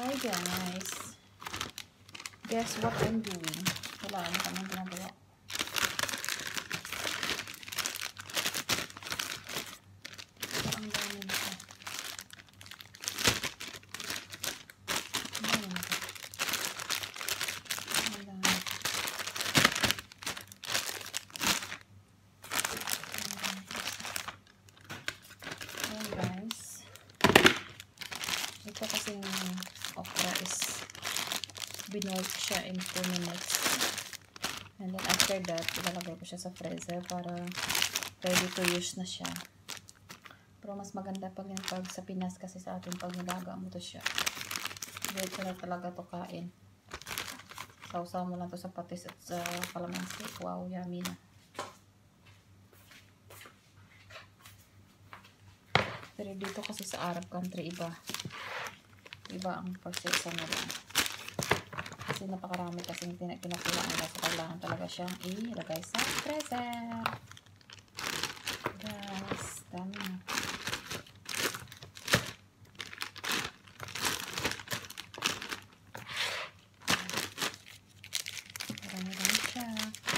Hi guys. Guess what I'm doing? Wala na kaming ginagawa. Ang dami nito. Ang dami nito. Ang dami. Ayan guys. Ito kasing okra is binoiled siya in 2 minutes. And then after that, ilalagay ko siya sa freezer para ready to use na siya. Pero mas maganda pag sa Pinas kasi sa atin pag nilaga mo to siya. Dito na talaga to kain. Sausaw mo lang to sa patis at sa kalamansi. Wow, yummy na. Pero dito kasi sa Arab country, iba ang pagsasaw mo lang. Kasi napakarami kasi pinakuha nila, so kailangan talaga siyang ilagay sa freezer. Guys, dami na. Marami siya.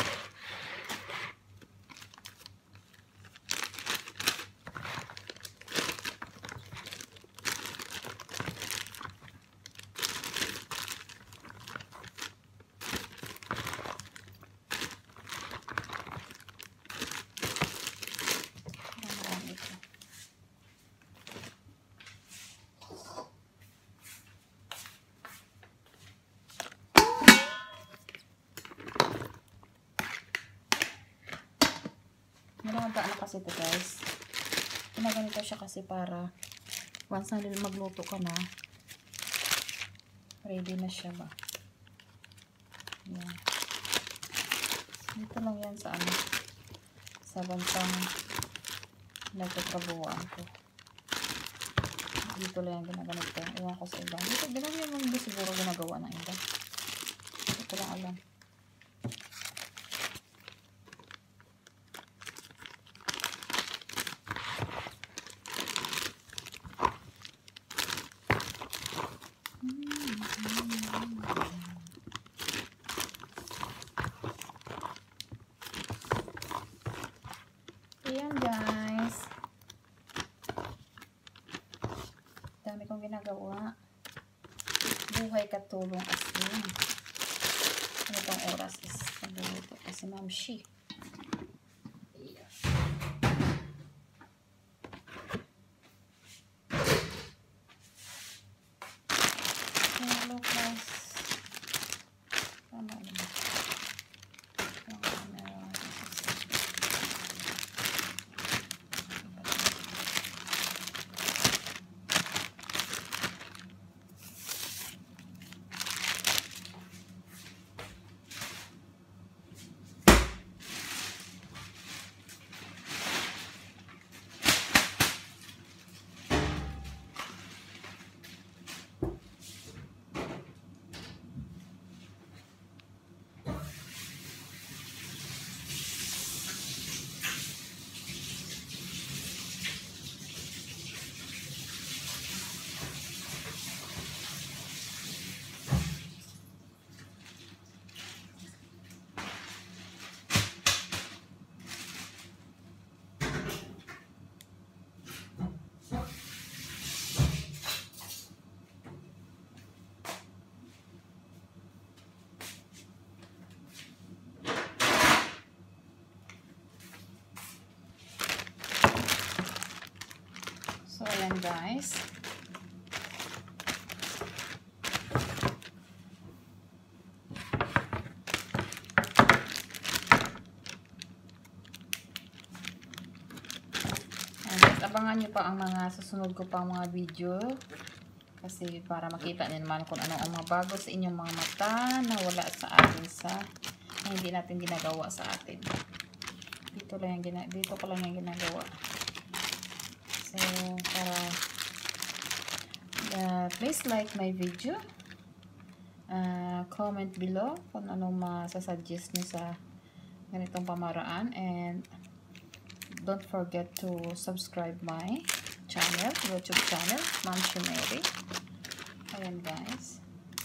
Malaga na kasi ito guys. Pinaganito siya kasi para once na magluto ka na, ready na siya ba. Yan. Dito lang yan sa sa bansang nagkakabuwaan ko. Dito lang yan ginaganito. Iwan ko sa iba. Dito yan lang siguro ginagawa ng iba. Ito lang alam. Ayan guys. Dami kong ginagawa. Buhay katulong asin. Itong oras is nagluluto kasi Ma'am Shi. Hello guys. Tama naman. So, ayan guys. Abangan nyo pa ang mga susunod ko pang mga video. Kasi para makita nyo naman kung ano ang mga bago sa inyong mga mata na wala sa atin na hindi natin ginagawa sa atin. Dito ko lang yung ginagawa. So, please like my video. Comment below kung anong masasuggest nyo sa ganitong pamaraan. And don't forget to subscribe my channel, YouTube channel, Ma'am Shi Mary. Ayan guys.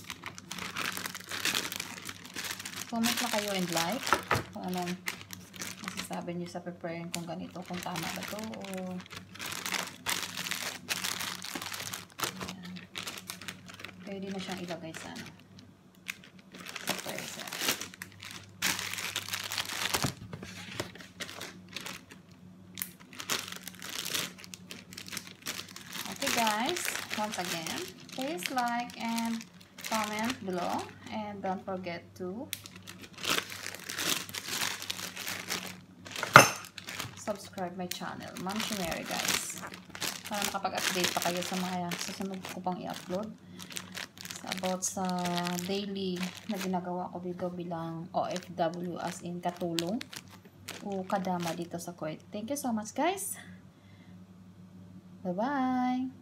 Comment na kayo and like kung anong masasabi niyo sa preparing kung ganito, kung tama ba to o ayan. Pwede na siyang ilagay sa freezer. Okay guys, once again, please like and comment below and don't forget to subscribe my channel, Ma'am Shimeri guys, para makapag-update pa kayo sa mga susunod ko pang i-upload about sa daily na ginagawa ko dito bilang OFW, as in katulong o kadama dito sa Kuwait. Thank you so much guys. Bye bye.